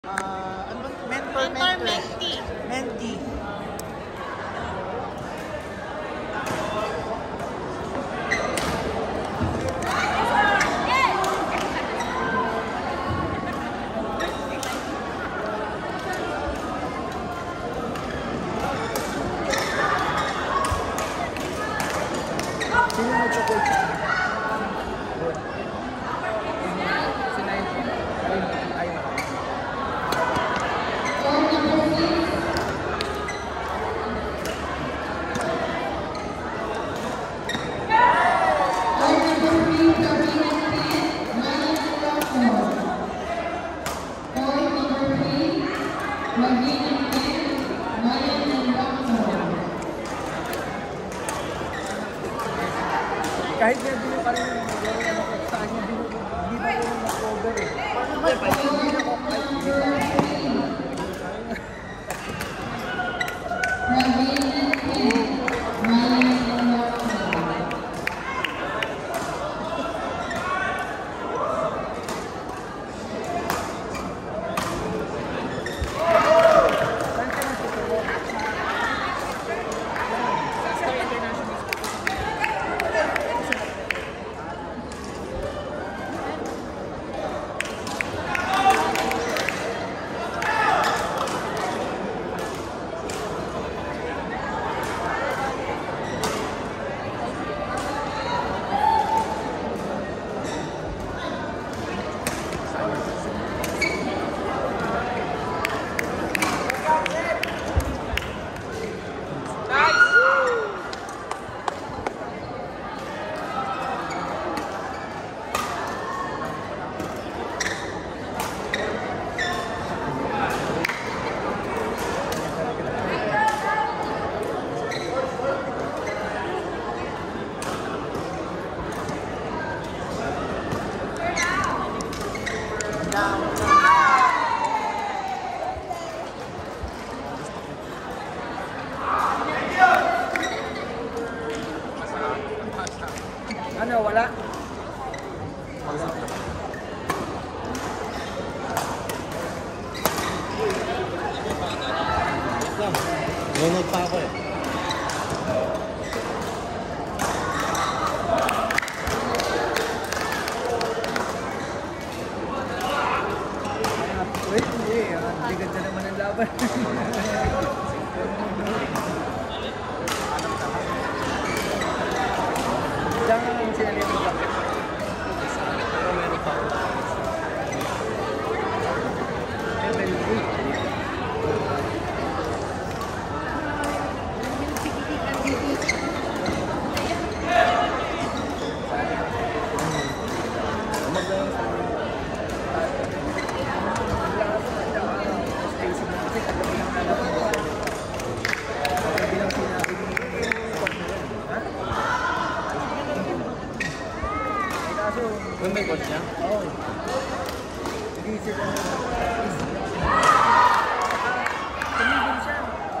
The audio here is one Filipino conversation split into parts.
Ano ba? Mentor, mentee. Mentee. Sino mag-coach? Kahit nga din yung kanina saan niya din hindi ba ko na-cover eh. Hindi na ko kahit hindi ba. Ano, wala? Nunod pa ako eh. Wait, hindi. Hindi ganda naman ang laban. Diyan nga lang sila yung jacket. Pero meron pa ako. Level 8. Kung may coach niya? Oo. Hindi sila. Tumigil siya.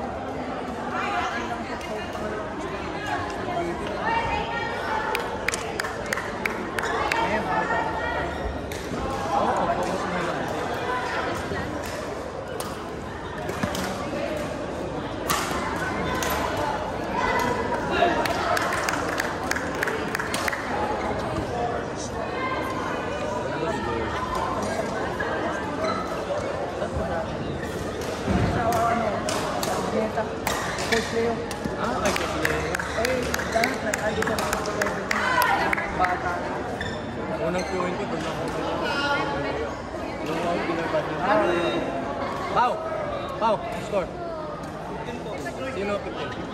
Coach Leo. Ay, Coach Leo. Dahil nag-ali ka ng bata. Unang Q20 doon ako. Nung ako pinabad niya. Pau! Pau! Score! 15 po. Sino 15?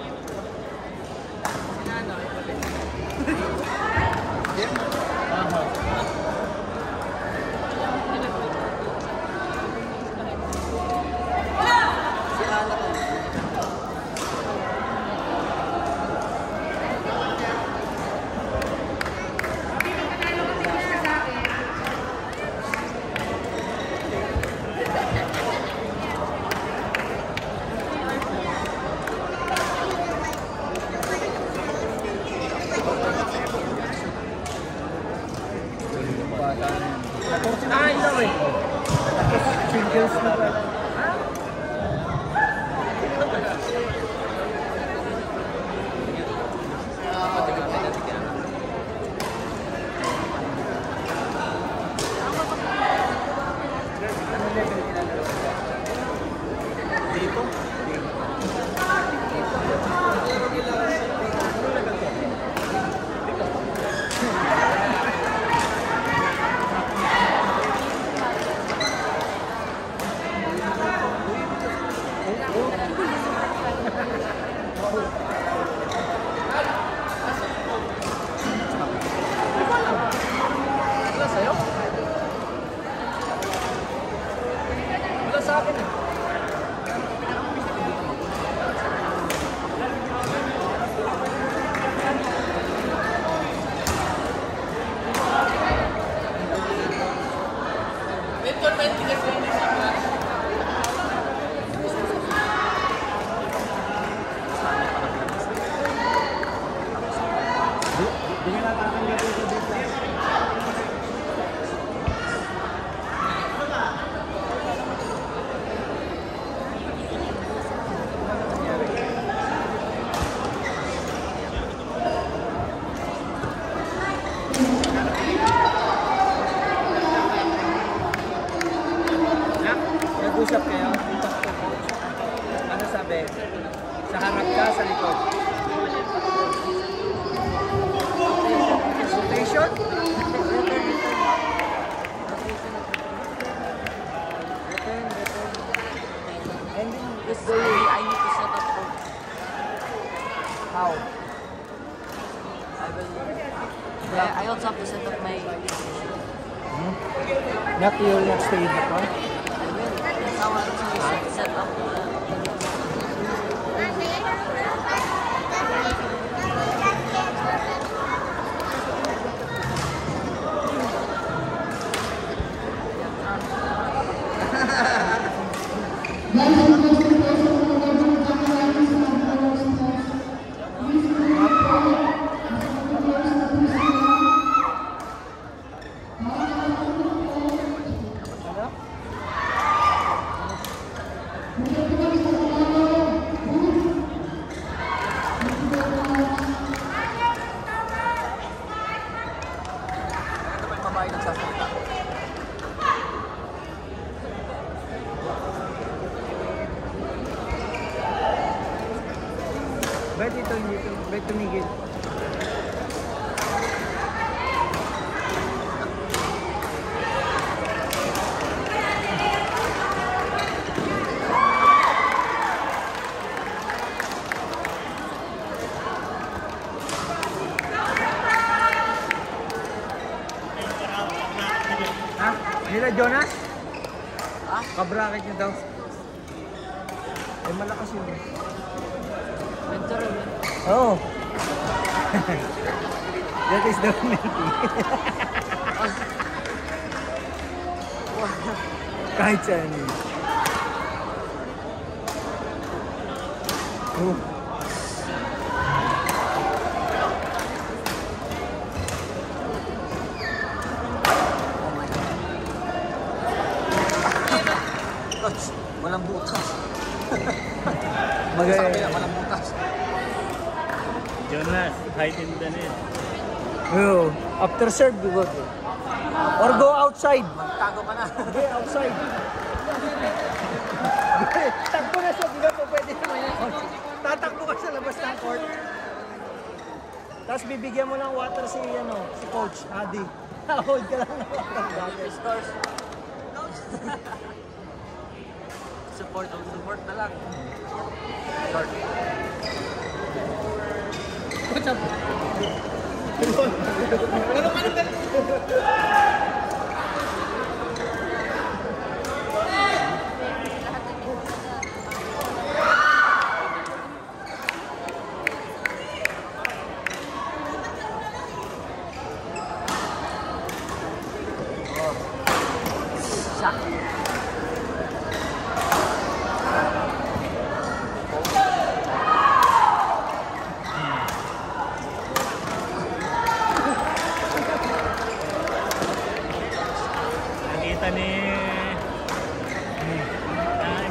Nag-usap kayo? Ano sabi? Sa harap ka, sa likod? Rotation? And then this day, I need to set up coach. How? I also have to set up my Not you will not stay in the car? that's how I actually set up. Ba't ito hindi ito? Ba't tumigil? Ha? Nila Jonas? Ha? Kabrakit niyo daw. Eh malakas yun. Mentor yun. Oh. That is the penalty. Kahit saan yun. Oh. Coach, walang butas. Magaya. Walang butas. Jonas, height in the net. Oh. After serve, you go there. Or go outside. Magtago ka na. Hindi, outside. Takbo na siya, di ba po pwede naman yun? Tatakbo ka sa labas ng court. Tapos bibigyan mo ng water si, si coach, Adi. Hold ka lang ng water. Scores. Support na lang. Short. What's up?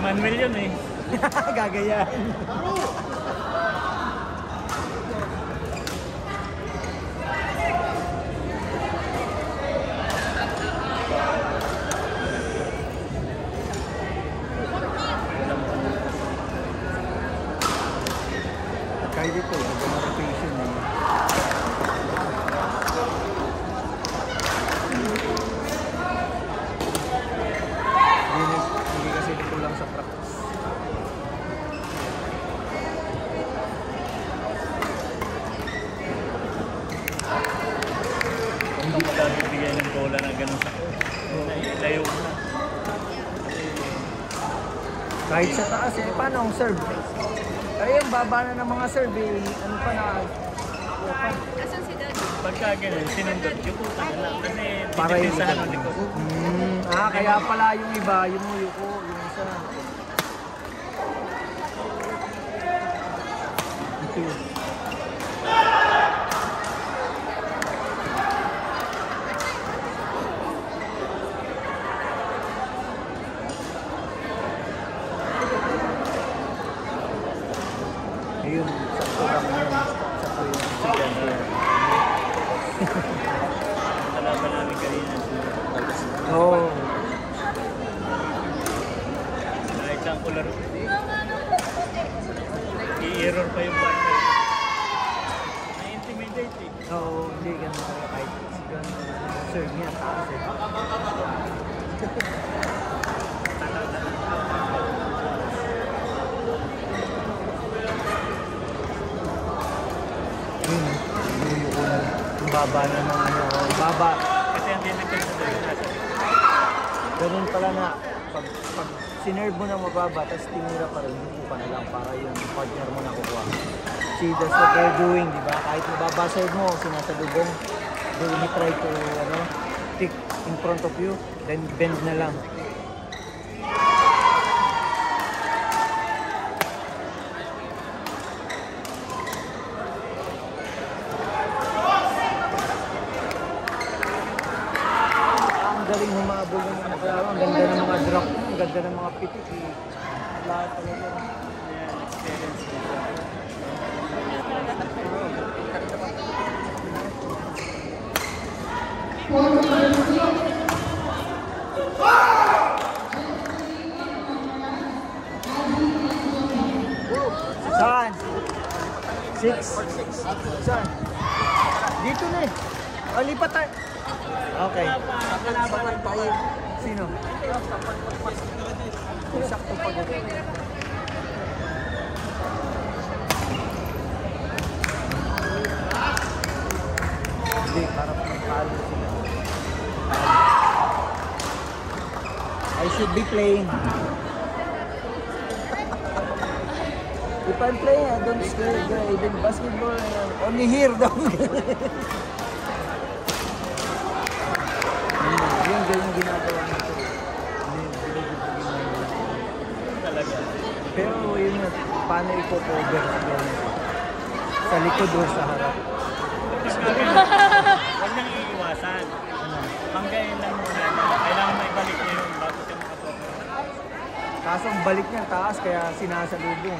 Manuel yun eh. Gagayahin. Kahit dito, mga rotation eh. Hindi kasi kulang sa practice. Hindi mo lang bibigyan ng bola na gano'n sa layo mo na. Kahit sa taas, eh, paano ang serve? Ay, ang baba na ng mga serve, eh. Ano pa na? Asan si Dad? Pagka gano'n, sinundot yung puta na lang. Kasi Para yung pinitinsahan ng likod. kaya pala yung iba, yung yuko, yung isa. Ito yun. Ayun, sakto lang yun. Sakto yun. Kalaban namin kanina. Oo. Kahit lang ko laro. I-error pa yung partner. Na-intimidate eh. Oo, hindi ganun talaga kahit serve niya, taas eh. Yung baba na ng ano, baba. Kasi ang dinagdag sa doon nasa Ganun pala na, pag sinerve mo na mababa, tapos tinira pa rin, hindi pa na lang para yung partner mo nakukuha. See, that's what they're doing, di ba? Kahit mababa side mo, sinasalubong, they will try to, pick in front of you, then bend na lang. Ang galing humabol ng mga kalaro, ang ganda ng mga drop, ang ganda ng mga pitik, lahat talaga. experience nila. Saan? 6? Saan? Dito na eh. O, lipat tayo. Okay. Sino? Sakto pa dito. Hindi, parang pagkalo sila. I should be playing. If I'm playing, I don't scare even basketball. Only here daw. Yung ganyan ginagawa nito. Talaga. Pero yun nga, paano i-cover sa likod o sa harap? Huwag nang iiwasan. Panggayin lang muna. Kailangan may balik niya yun bago siya makapoker. Kaso ang balik niya taas kaya sinasalubong.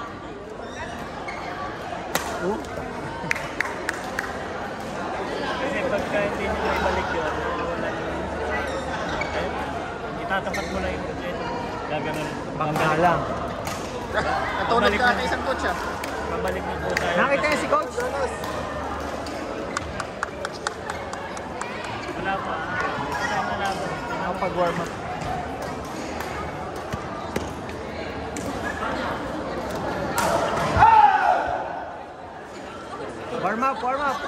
Oh, Kasi pagka hindi niya may balik yun, wala yung... Itatapat mo lang yung kompleto. Gaganon. bangga lang. Natulog ka na isang coach ah. Babalik na po tayo. Nakita niya si Coach? Wala pa. Wala na lang. Nakapag-warm up. Warm up, warm up.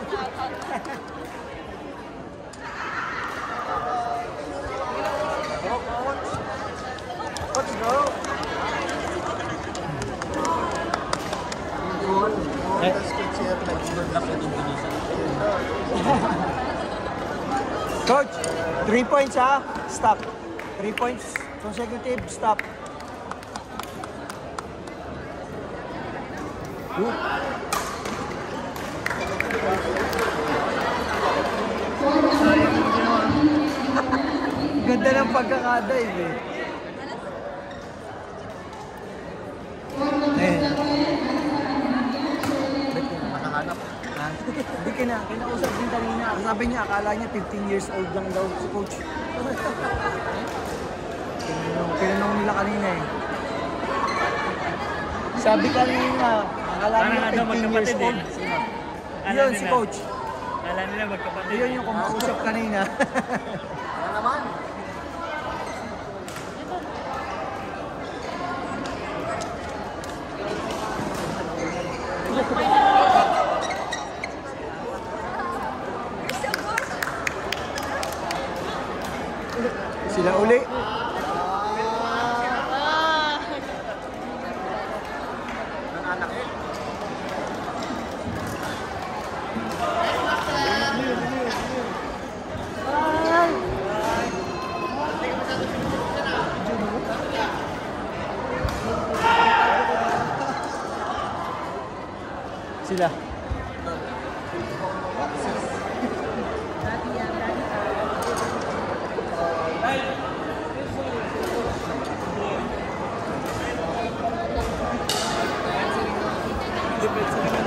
Go, Coach. Coach, go. Coach, 3 points ha. Stop. 3 points consecutive. Stop. Good. Ganda ng pagkakadive eh. Hindi kinausap din kanina. Sabi niya, akala niya 15 years old lang daw si coach. Pinanong nila kanina eh. Sabi kanina, akala Parang niya ano, 15 years magkapatid old. eh. Yun, si coach. Alam nila magkapatid. Yun yung kumausap kanina. Ano naman? Sila uli. Nananakit. Sila. Depende sa